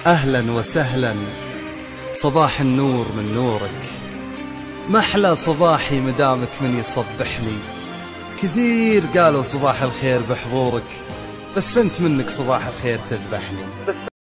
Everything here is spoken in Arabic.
أهلا وسهلا، صباح النور من نورك، محلى صباحي مدامك من يصبحني. كثير قالوا صباح الخير بحضورك، بس أنت منك صباح الخير تذبحني.